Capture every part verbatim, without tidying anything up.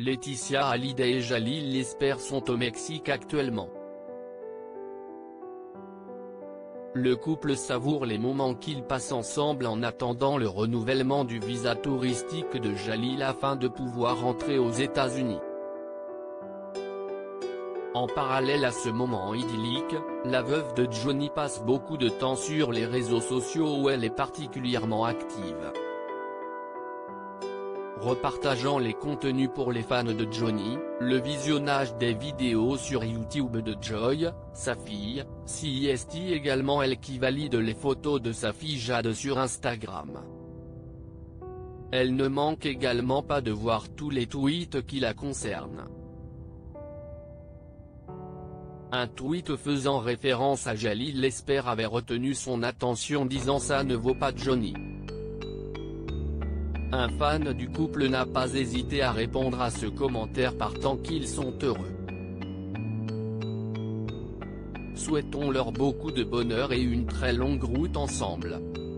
Laetitia Hallyday et Jalil Lesper sont au Mexique actuellement. Le couple savoure les moments qu'ils passent ensemble en attendant le renouvellement du visa touristique de Jalil afin de pouvoir rentrer aux États-Unis. En parallèle à ce moment idyllique, la veuve de Johnny passe beaucoup de temps sur les réseaux sociaux où elle est particulièrement active. Repartageant les contenus pour les fans de Johnny, le visionnage des vidéos sur YouTube de Joy, sa fille, C S T également elle qui valide les photos de sa fille Jade sur Instagram. Elle ne manque également pas de voir tous les tweets qui la concernent. Un tweet faisant référence à Jalil Lesper avait retenu son attention disant « ça ne vaut pas Johnny ». Un fan du couple n'a pas hésité à répondre à ce commentaire partant qu'ils sont heureux. Souhaitons-leur beaucoup de bonheur et une très longue route ensemble.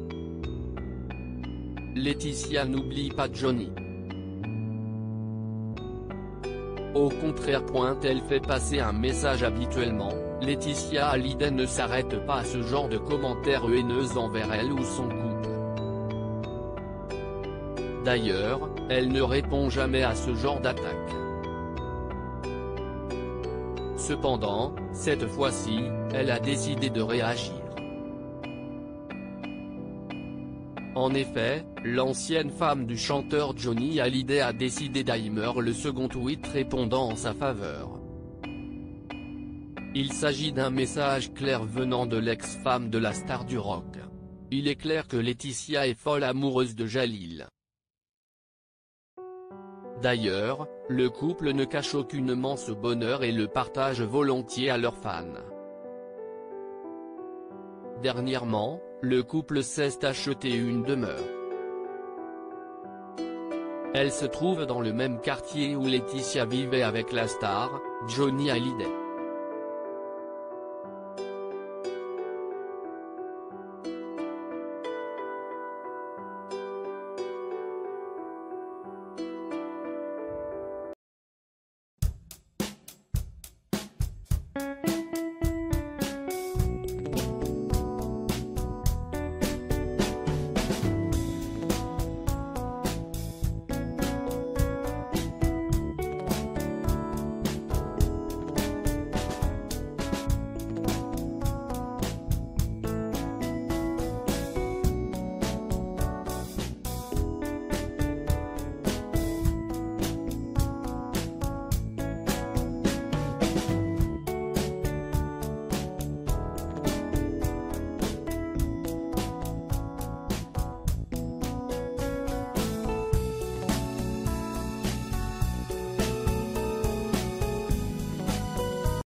Laetitia n'oublie pas Johnny. Au contraire, elle fait passer un message habituellement, Laetitia Hallyday ne s'arrête pas à ce genre de commentaires haineux envers elle ou son couple. D'ailleurs, elle ne répond jamais à ce genre d'attaque. Cependant, cette fois-ci, elle a décidé de réagir. En effet, l'ancienne femme du chanteur Johnny Hallyday a décidé d'aimer le second tweet répondant en sa faveur. Il s'agit d'un message clair venant de l'ex-femme de la star du rock. Il est clair que Laetitia est folle amoureuse de Jalil. D'ailleurs, le couple ne cache aucunement ce bonheur et le partage volontiers à leurs fans. Dernièrement, le couple s'est acheté une demeure. Elle se trouve dans le même quartier où Laetitia vivait avec la star, Johnny Hallyday.